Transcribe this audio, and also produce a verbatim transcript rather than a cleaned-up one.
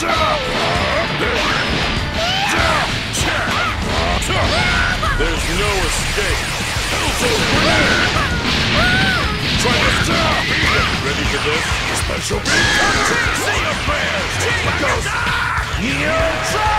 There's no escape. Try to stop. Ready for this? Special beam. See your prayers. Here goes. You're